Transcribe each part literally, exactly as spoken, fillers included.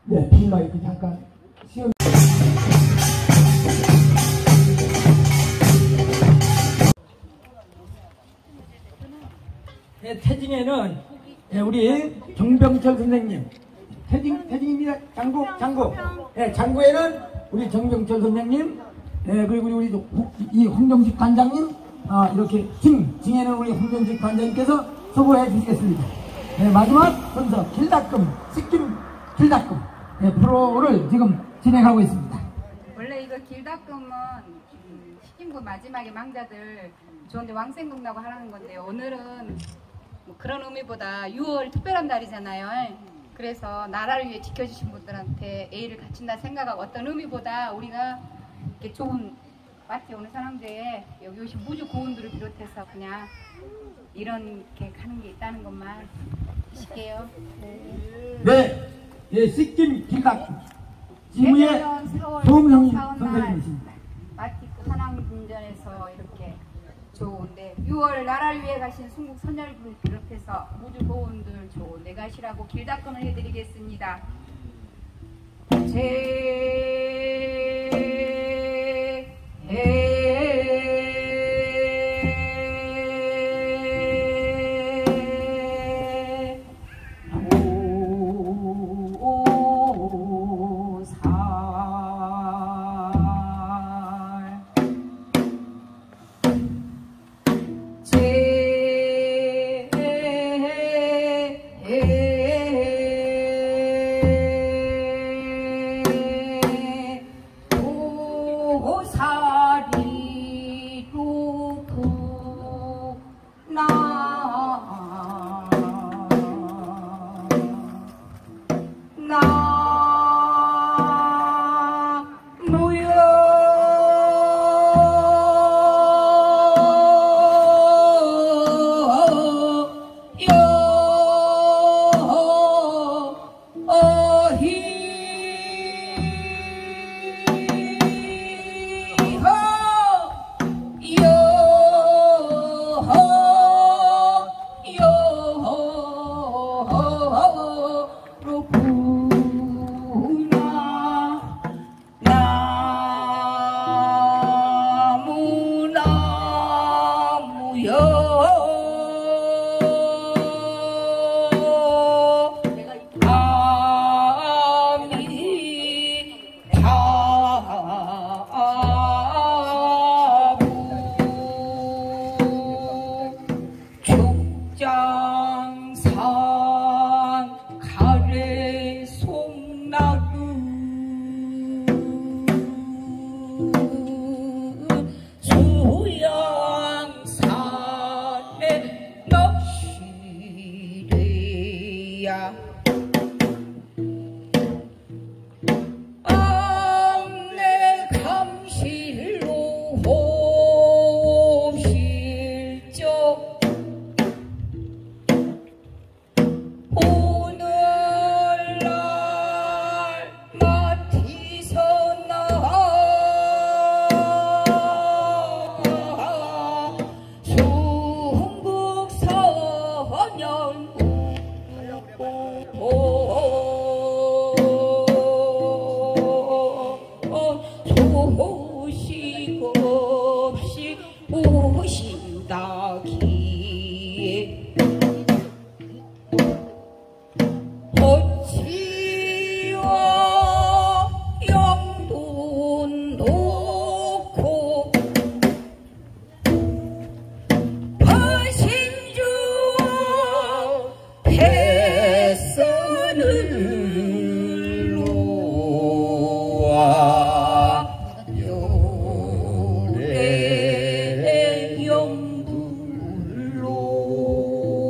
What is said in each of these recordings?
네, 필마이크 잠깐 시험. 네, 태징에는 네, 우리 정병철 선생님, 태징, 태징입니다. 장고, 장고. 네, 장고에는 우리 정병철 선생님, 네, 그리고 우리 이 홍정식 관장님, 아, 이렇게 징, 징에는 우리 홍정식 관장님께서 서고해 주시겠습니다. 네, 마지막 순서 길닦음, 식김 길닦음 네, 프로를 지금 진행하고 있습니다. 원래 이거 길닦음은 음, 식김구 마지막에 망자들 좋은데 왕생국나고 하라는 건데요. 오늘은 뭐 그런 의미보다 유월 특별한 달이잖아요. 그래서 나라를 위해 지켜주신 분들한테 A를 갖춘다 생각하고 어떤 의미보다 우리가 이렇게 좋은 맞지? 오늘 사랑제에 여기 오신 무주 고운들을 비롯해서 그냥 이런 게 가는 게 있다는 것만 하실게요. 네. 네, 예, 식김 길닦음 지구의 소명희 선생님이십니다. 마티쿠 산항운전에서 이렇게 좋은데 유월 나라를 위해 가신 순국 선열분을 비롯해서 무주 고운들 좋은데 가시라고 길닦음을 해드리겠습니다. 제 요래 영불로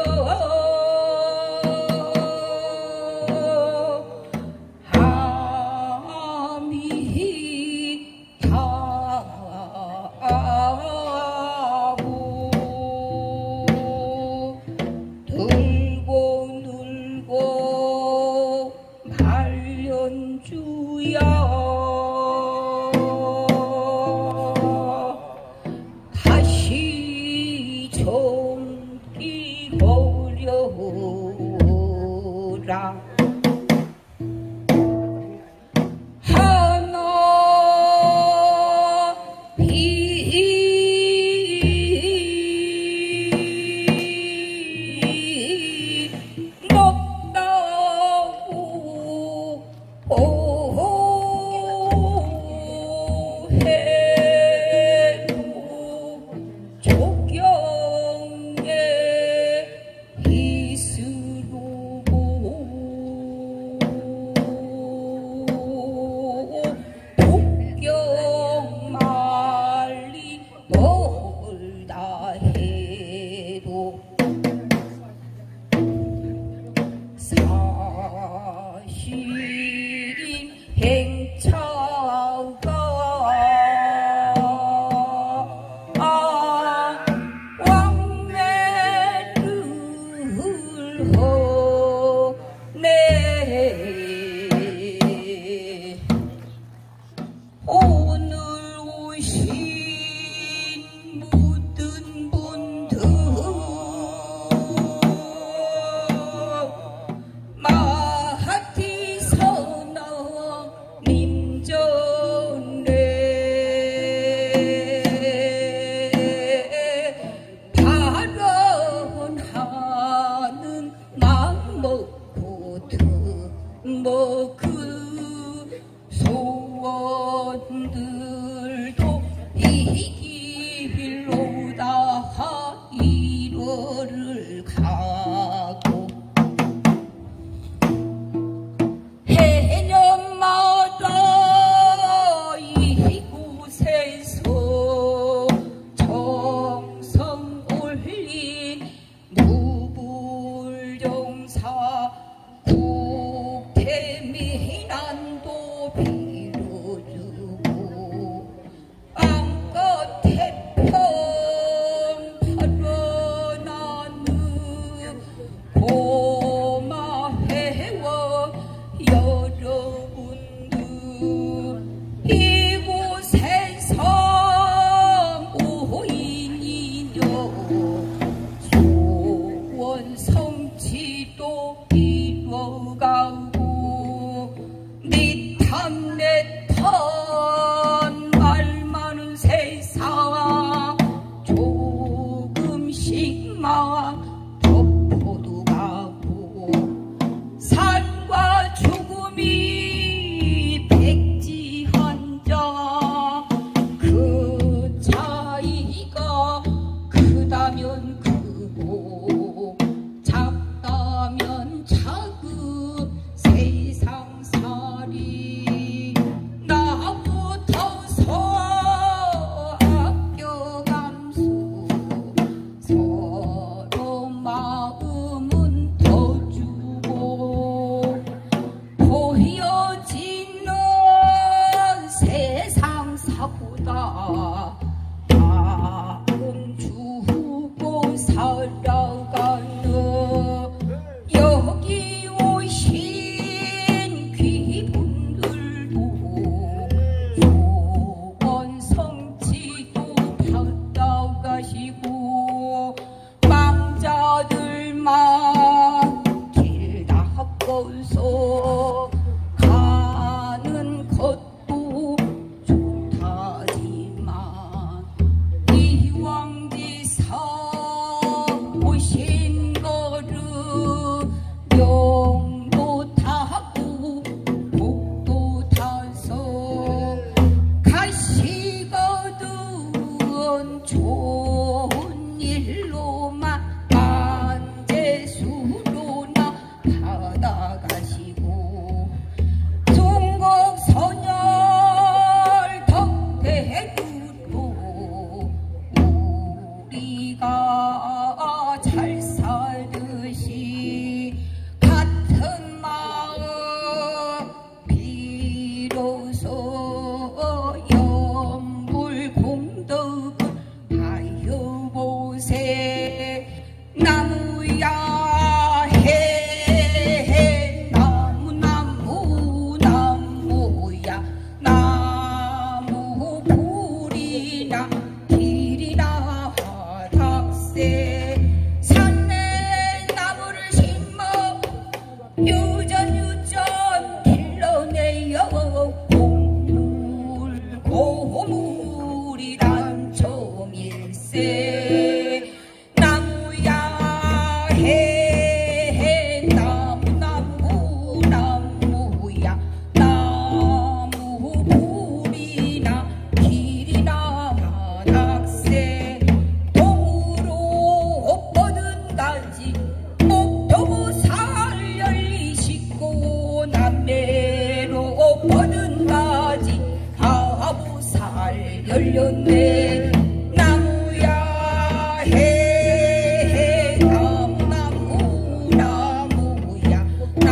일로만 안재수로나 받아가시고 유전 유전 길러내요 고물 고물이란 종일세 나무야 해 나무 나무 나무야 나무 불이나 길이나 낙세 동으로 뻗은 가지 목도무 살열리 싣고 남매로 뻗은 가지 가부살 열렸네 나무야 해 나무 나무 나무야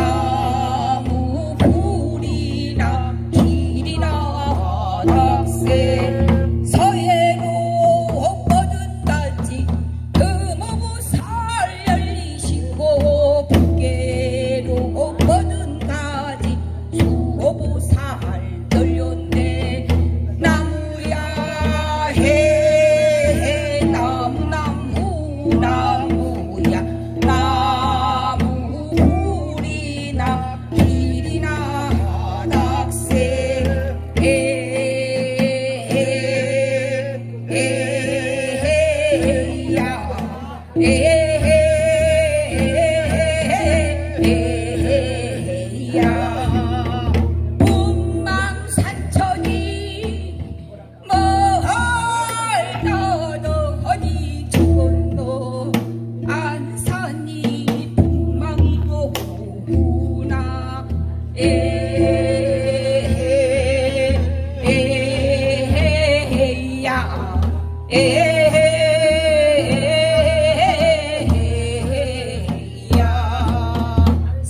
나무 불이나 길이나 낙세 서해로 뻗은 가지 금어부 살열리 싣고 북계로 뻗은 가지 수어부 살 열렸네 나무야 해 나무 나무 나무야 나무 불이나 길이나 낙세 에헤야 에헤야 운망산천이 멀더더니 죽었노 안산이 북망도 오구나 에헤야 에헤야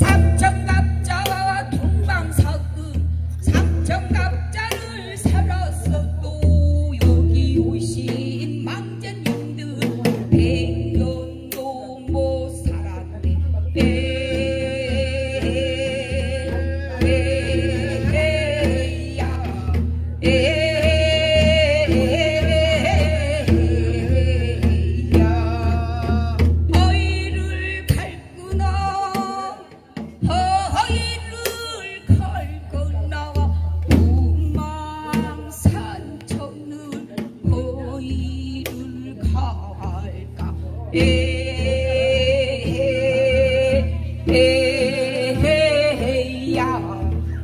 삼천갑자와 동방사금 삼천갑자를 살았어도 여기 오신 망자님들 백년도 못 살았네 에헤야 에헤야 허이를 갈구나 허이를 갈거나 운망산천을 허이를 갈까 에헤야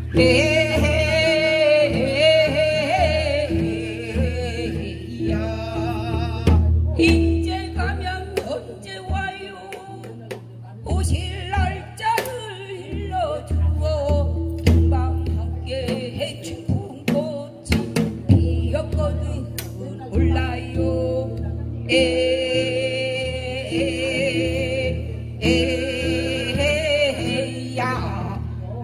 에헤야 이제 가면 언제 와요 오실 날짜를 일러주어 금방하게 춘풍꽃이 피었거든 몰라요 에헤야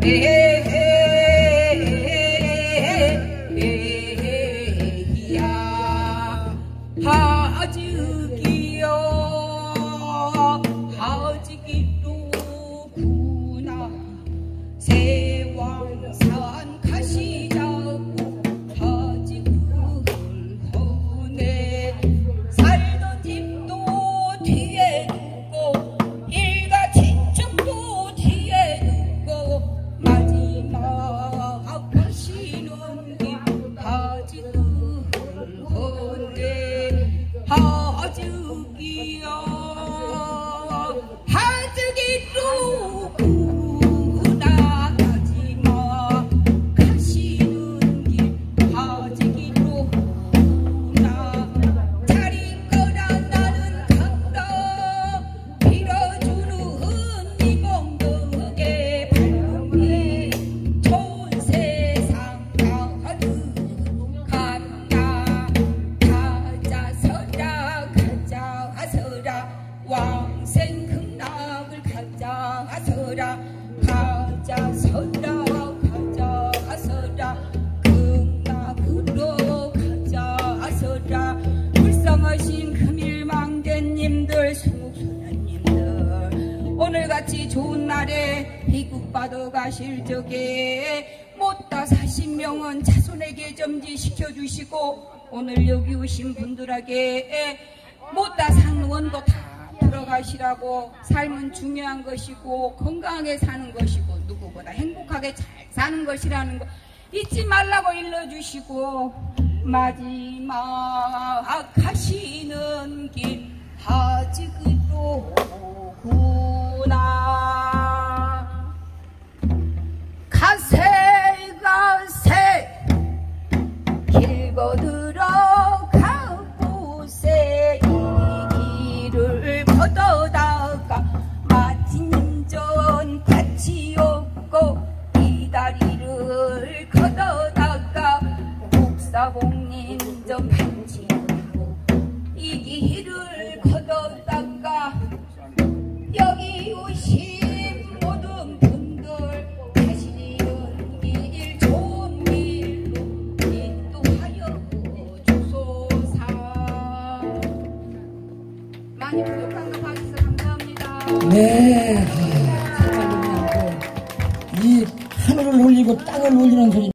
에헤야 하즈기요 하즈기로구나 세왕산 가시자고 하즈그 헐허네 살던 집도 뒤에 두고 일가 친척도 뒤에 두고 마지막 가시는 길 하즈그 헐허네 하즈기요 하즈기로구나 가지마 가시는 길 하즈기로구나 자리거라 나는 간다 빌어주는 이봉덕의 발음이 좋은 세상 가는 간다 가자서라 가자서라 왕생 극락을 가자서라 가자서라 가자서라 극락으로 가자서라 불쌍하신 금일망대님들 수목소녀님들 오늘같이 좋은 날에 비국 받아 가실 적에 못다 사십 명은 자손에게 점지시켜주시고 오늘 여기 오신 분들에게 못다 산 원도 다 들어가시라고. 삶은 중요한 것이고 건강하게 사는 것이고 누구보다 행복하게 잘 사는 것이라는 거 잊지 말라고 일러주시고, 마지막 가시는 길 아직도 오구나. 가세 가세 길 거들어가 보세. 이 길을 걷어다가 마침 전 밭이 없고 이 다리를 걷어다가 목사봉님 전 밭이 없고 이 길을 걷어다가 여기 오신 모든 분들 가시는 길 좋은 길로 인도하여 주소서. 많이 부족한 거 봐주셔서 감사합니다. 네. 이 하늘을 올리고 땅을 올리는 소리.